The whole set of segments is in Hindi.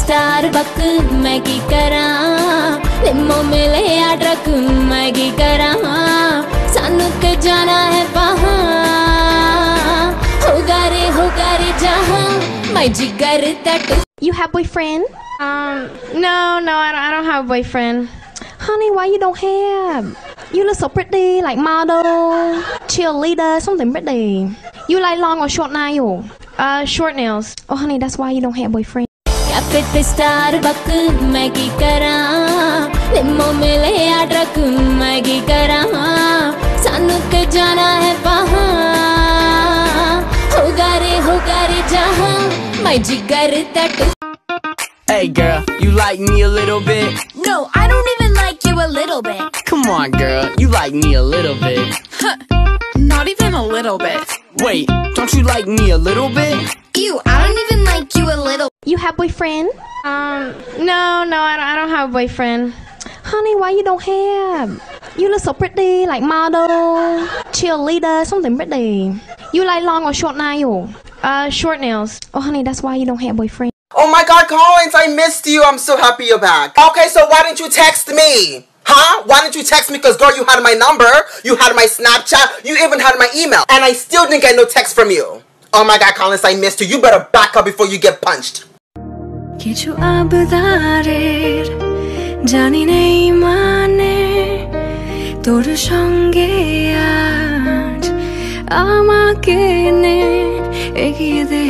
स्टार बक मैं की करा लिमो मिले या ट्रक मैं की करा सानू के जाना है वहाँ होगा रे जहाँ मैं जिगर तट। You have boyfriend? No, I don't have a boyfriend. Honey, why you don't have? You look so pretty, like model, cheerleader, something pretty. You like long or short nail? Short nails. Oh, honey, that's why you don't have boyfriend. Cafe Starbuck मैं की करा लिमो मिले या ट्रक मैं की करा सानू के जाना है वहाँ होगा रे जहाँ मैं जिगर तट। Hey girl, you like me a little bit? No, I don't even like you a little bit. Come on girl, you like me a little bit. Not even a little bit. Wait, don't you like me a little bit? Ew, I don't even like you a little. You have boyfriend? No, I don't have a boyfriend. Honey, why you don't have? You look so pretty, like model, cheerleader, something pretty. You like long or short nail? Short nails. Oh, honey, that's why you don't have boyfriend. Oh my God, Collins, I missed you. I'm so happy you're back. Okay, so why didn't you text me? Huh? Why didn't you text me? Because, girl, you had my number, you had my Snapchat, you even had my email, and I still didn't get no text from you. Oh my God, Collins, I missed you. You better back up before you get punched. কিছু আবদারের জানি নেই মানে তোর সঙ্গে আজ আমাকে নে এগিয়ে দে।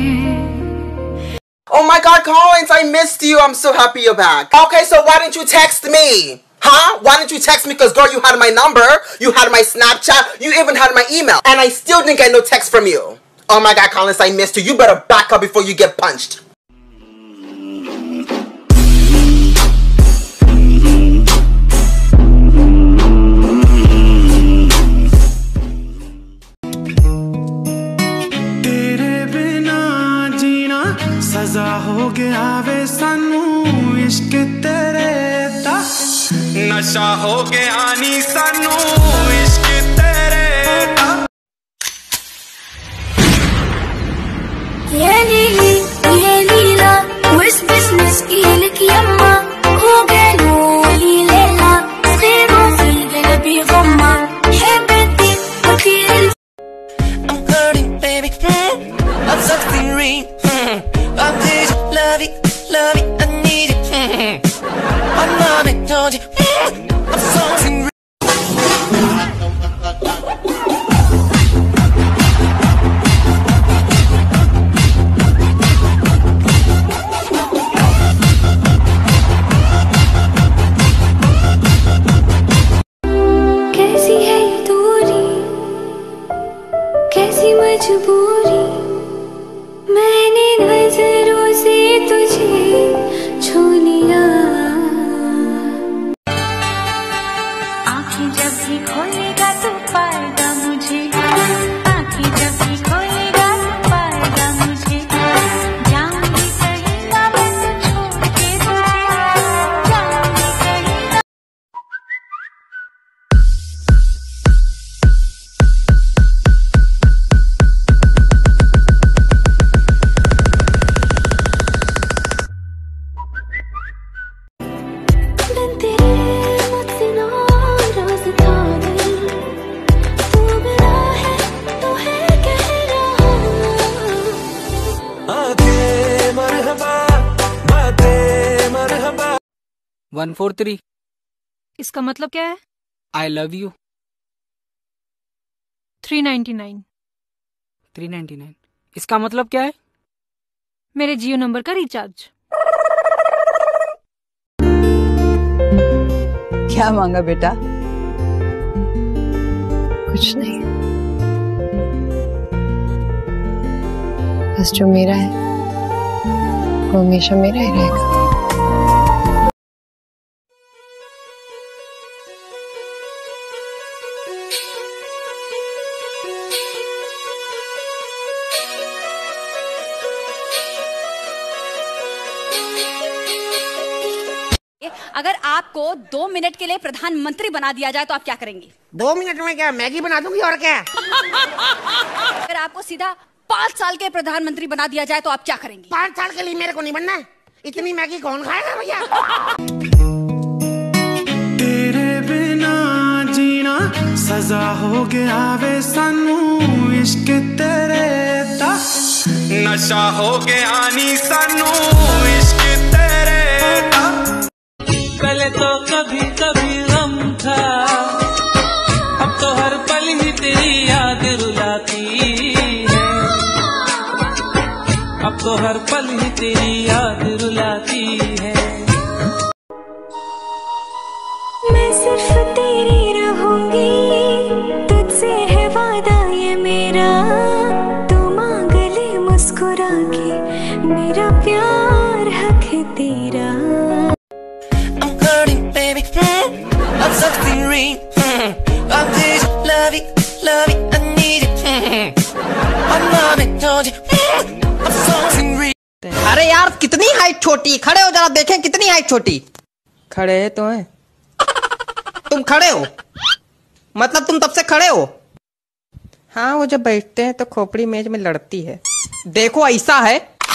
Oh my God, Collins, I missed you. I'm so happy you're back. Okay, so why didn't you text me? Huh? Why didn't you text me? Because, girl, you had my number, you had my Snapchat, you even had my email, and I still didn't get no text from you. Oh my God, Collins, I missed you. You better back up before you get punched. सजा हो गया वे सानू इश्क तेरे दा नशा हो गया नी सानू इश्क तेरे दा। ये लीला उस बिजनेस की लिखी अम्मा हो गए ली लेला तेरो फिर गए भी गम्मा है बेटी वकील। I'm hurting baby, I'm something real. I need you, love it, I need it. My mommy told you, I'm something real. कैसी है ये दूरी कैसी मजबूरी मैंने नजरों से तुझे छू लिया। आँखें जब भी खोलेगा तो पाएगा मुझे आँखें जब भी खोलेगा तो पाएगा मुझे जाऊंगी कहीं ना मैं तो छोड़ के तुझे जाऊंगी कहीं ना। मरहबा 143। इसका मतलब क्या है? I love you। 399। 399 इसका मतलब क्या है? मेरे जियो नंबर का रिचार्ज। क्या मांगा बेटा? कुछ नहीं, बस जो मेरा है वो हमेशा मेरा ही रहेगा। अगर आपको 2 मिनट के लिए प्रधानमंत्री बना दिया जाए तो आप क्या करेंगे? 2 मिनट में क्या मैगी बना दूंगी और क्या। अगर आपको सीधा 5 साल के प्रधानमंत्री बना दिया जाए तो आप क्या करेंगे? 5 साल के लिए मेरे को नहीं बनना है, इतनी मैगी कौन खाएगा भैया? तेरे बिना जीना सजा हो गया वे सानू इश्क तेरे दा नशा हो गया नी सानू इश्क तेरे दा। पहले तो कभी कभी गम था, अब तो हर पल ही तेरी याद रुलाती है, अब तो हर पल ही तेरी याद रुलाती है। मैं सिर्फ तेरी रहूंगी, तुझसे है वादा ये मेरा, तू मांग ले मुस्कुरा के, मेरा प्यार हक है तेरा। I'm hurting, baby. I'm something real. I need you, love it, I need it. I'm not told you. I'm something real. अरे यार कितनी हाइट छोटी, खड़े हो जरा देखें कितनी हाइट छोटी। खड़े तो हैं। तुम खड़े हो मतलब तुम तब से खड़े हो? हाँ वो जब बैठते हैं तो खोपड़ी मेज में लड़ती है। देखो ऐसा है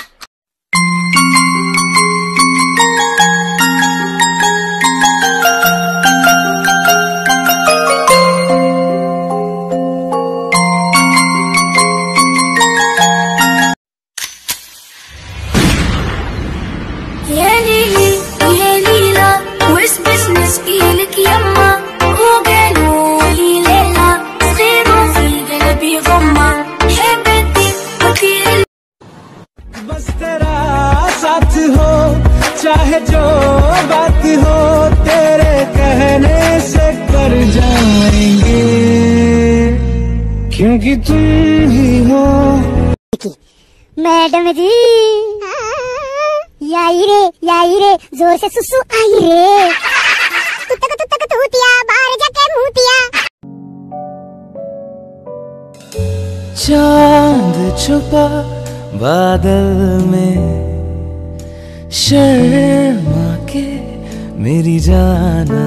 ये लीला उस बिजनेस की लक यम्मा हो गया ही लेला खैरों في قلبي غمة حبتي وكيل बस तेरा साथ हो चाहे जो बात हो, तेरे कहने से कर जाएंगे क्योंकि तुम ही हो। मैडम जी याई रे जोर से सुसु आई रे, तुत्तक तूतिया बाहर जाके मुतिया। चांद छुपा बादल में शर्मा के मेरी जाना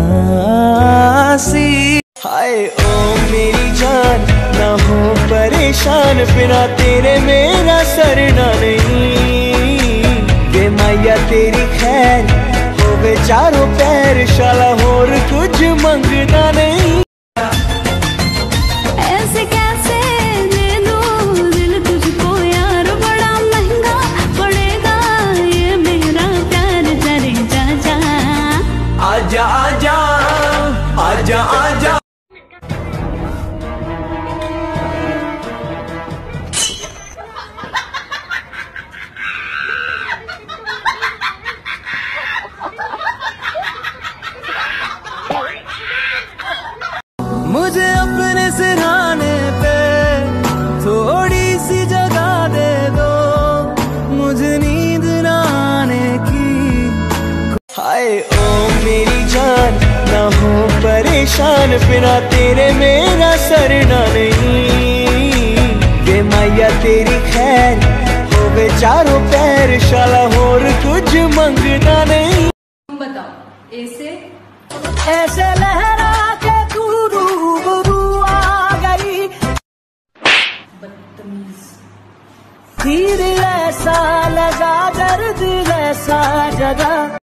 सी। हाय ओ मेरी जान ना हो परेशान, बिना तेरे मेरा सरना नहीं। वे मैया तेरी खैर हो वे चारों पैर, शाला होर कुछ मंगना नहीं। ऐसे कैसे दे दूं दिल तुझको यार, बड़ा महंगा पड़ेगा ये मेरा प्यार, जरे जा जा आजा आजा आजा आजा। मुझे अपने सिरहाने पे थोड़ी सी जगह दे दो, मुझे नींद न आने की। हाय ओ मेरी जान ना हो परेशान, बिना तेरे मेरा सरना नहीं। वे मैया तेरी खैर हो वे चारों पैर, शाला होर कुछ मंगना नहीं। बताओ ऐसे लहरा के तू रूबरू आ गई, तीर ऐसा लगा दर्द ऐसा जगा।